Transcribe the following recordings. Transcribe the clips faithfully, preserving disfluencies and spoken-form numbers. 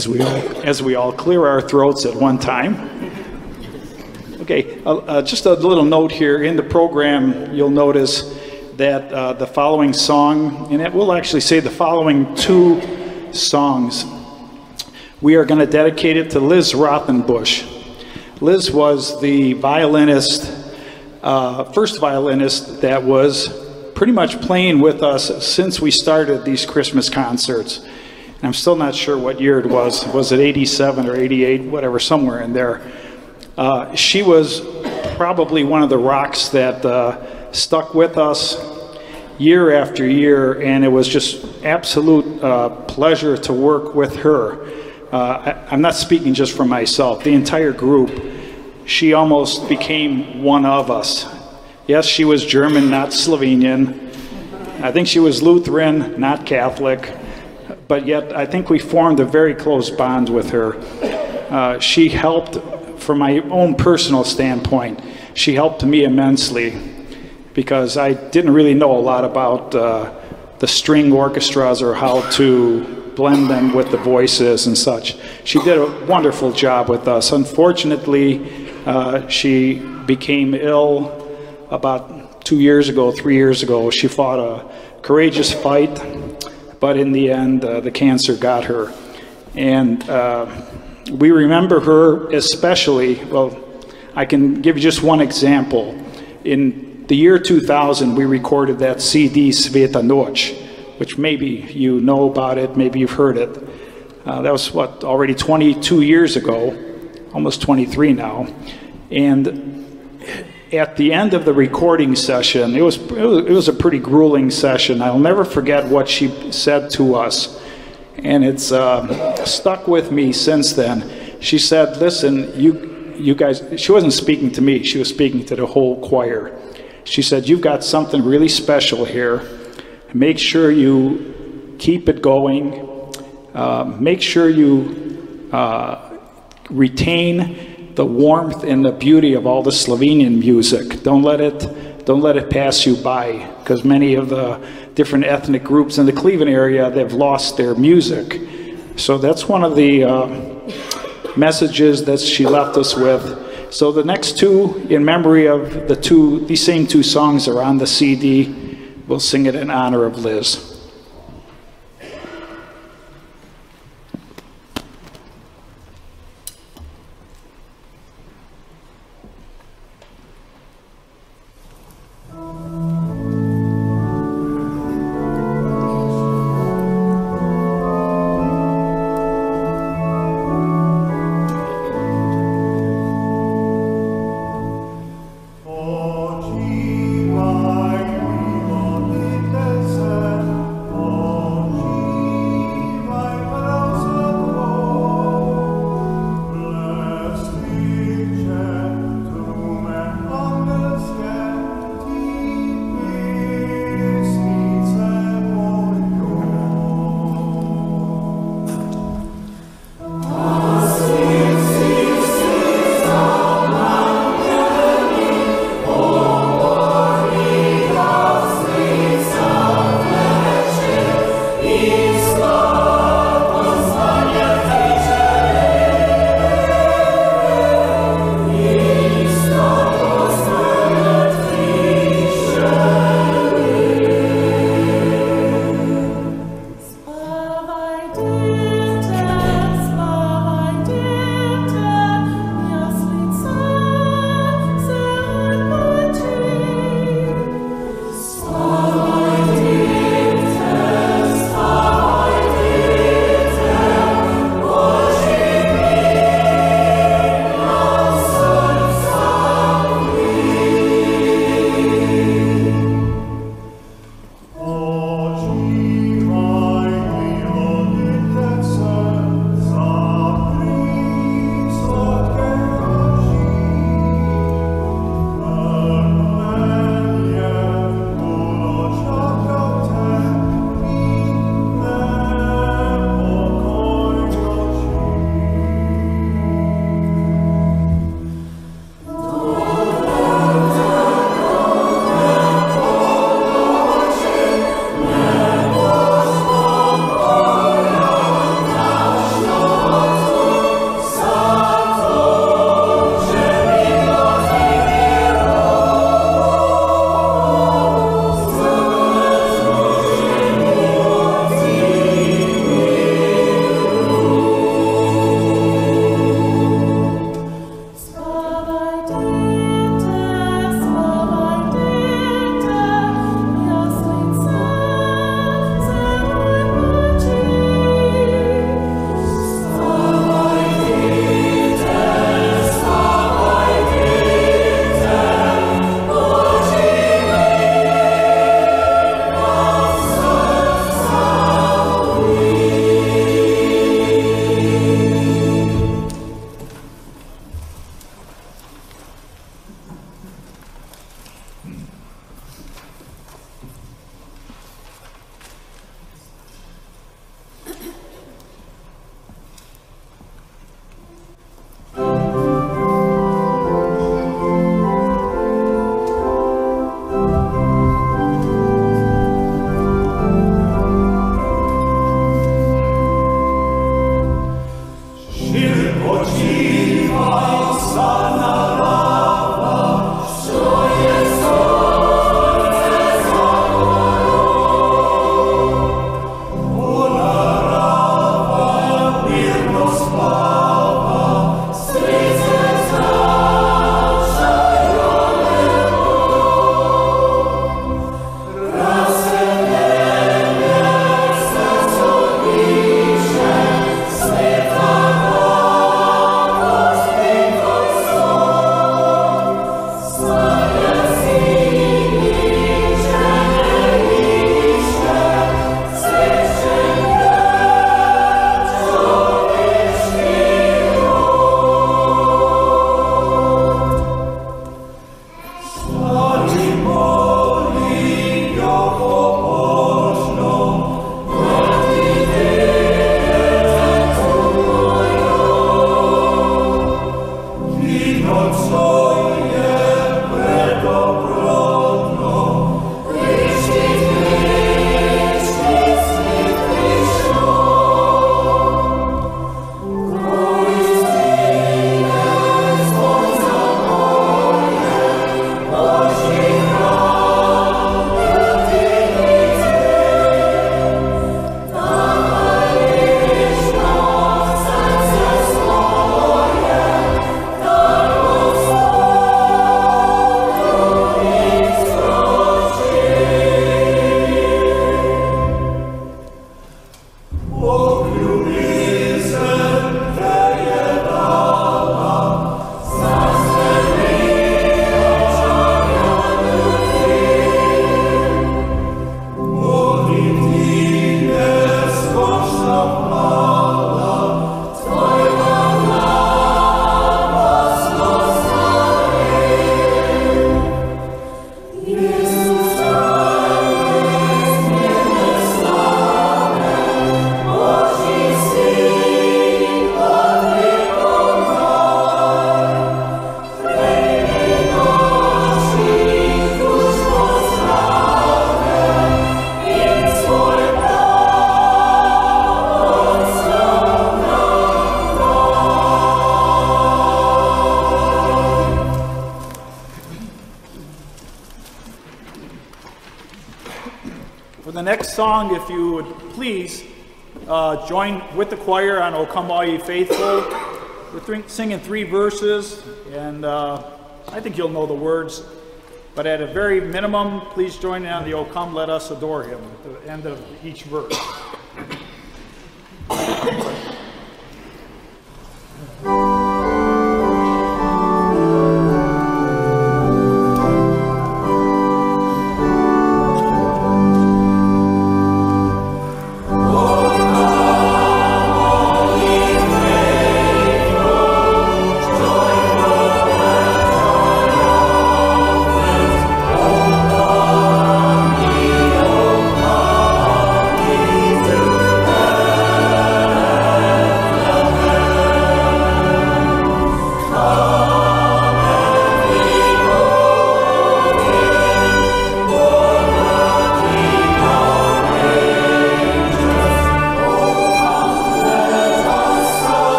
as we all, as we all clear our throats at one time. Okay, uh, uh, just a little note here. In the program, you'll notice that uh, the following song, and it will actually say the following two songs, we are going to dedicate it to Liz Rothenbush. Liz was the violinist, uh, first violinist that was pretty much playing with us since we started these Christmas concerts. And I'm still not sure what year it was. Was it eighty-seven or eighty-eight, whatever, somewhere in there. Uh, she was probably one of the rocks that uh, stuck with us year after year, and it was just absolute uh, pleasure to work with her. Uh, I, I'm not speaking just for myself, the entire group. She almost became one of us. Yes, she was German, not Slovenian. I think she was Lutheran, not Catholic, but yet I think we formed a very close bond with her. Uh, she helped, from my own personal standpoint, she helped me immensely, because I didn't really know a lot about uh, the string orchestras or how to blend them with the voices and such. She did a wonderful job with us. Unfortunately, uh, she became ill about two years ago, three years ago. She fought a courageous fight, but in the end, uh, the cancer got her. And uh, we remember her especially, well, I can give you just one example. In the year two thousand, we recorded that C D, Sveta Noć, which maybe you know about it, maybe you've heard it. Uh, that was, what, already twenty-two years ago, almost twenty-three now. And at the end of the recording session, it was, it was, it was a pretty grueling session. I'll never forget what she said to us. And it's uh, stuck with me since then. She said, listen, you, you guys, she wasn't speaking to me, she was speaking to the whole choir. She said, you've got something really special here. Make sure you keep it going. Uh, make sure you uh, retain the warmth and the beauty of all the Slovenian music. Don't let it, don't let it pass you by, because many of the different ethnic groups in the Cleveland area, they've lost their music. So that's one of the uh, messages that she left us with. So the next two, in memory of the two, these same two songs are on the C D. We'll sing it in honor of Liz. O dziwaj, miło Vitus, For the next song, if you would please uh, join with the choir on O Come All Ye Faithful. We're th singing three verses, and uh, I think you'll know the words. But at a very minimum, please join in on the O Come, Let Us Adore Him at the end of each verse. Peace.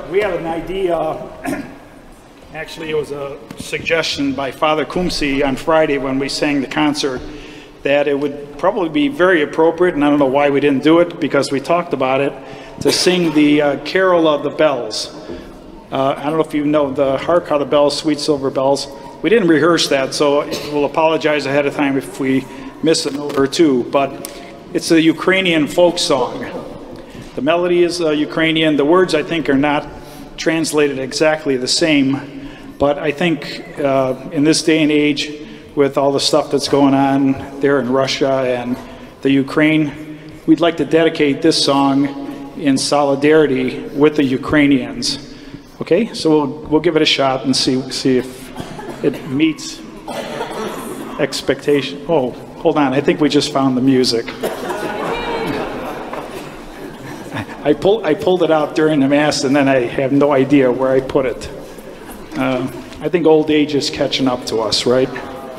we had an idea, actually it was a suggestion by Father Kumsi on Friday when we sang the concert, that it would probably be very appropriate, and I don't know why we didn't do it, because we talked about it, to sing the uh, Carol of the Bells. Uh, I don't know if you know the Hark How the Bells, Sweet Silver Bells. We didn't rehearse that, so we'll apologize ahead of time if we miss a note or two, but it's a Ukrainian folk song. The melody is uh, Ukrainian. The words, I think, are not translated exactly the same, but I think uh, in this day and age, with all the stuff that's going on there in Russia and the Ukraine, we'd like to dedicate this song in solidarity with the Ukrainians. Okay, so we'll, we'll give it a shot and see, see if it meets expectation. Oh, hold on, I think we just found the music. I, pull, I pulled it out during the Mass, and then I have no idea where I put it. Uh, I think old age is catching up to us, right?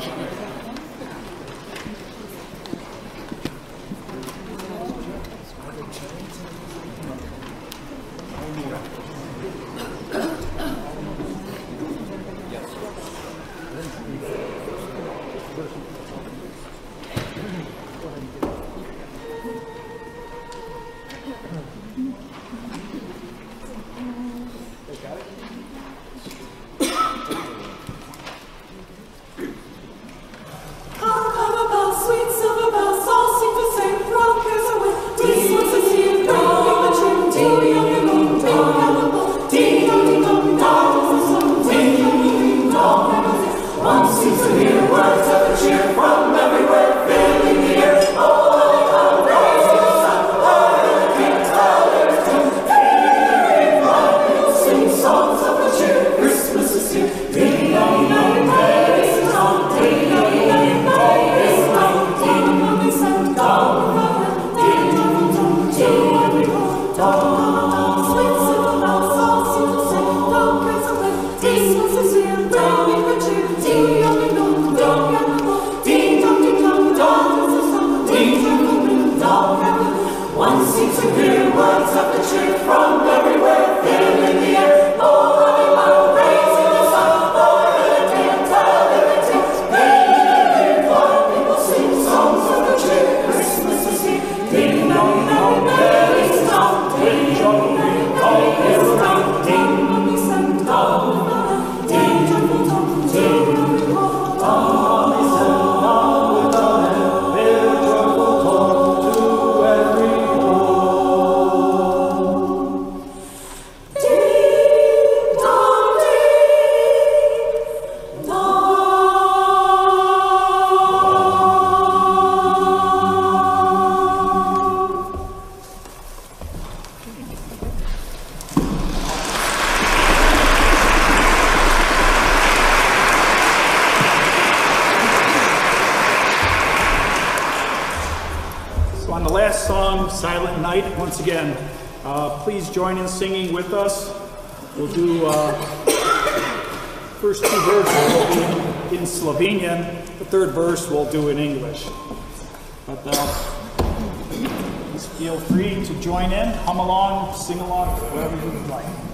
Silent Night, once again, uh, please join in singing with us. We'll do uh, first two verses will be in Slovenian, the third verse we'll do in English. But uh, please feel free to join in, hum along, sing along, whatever you would like.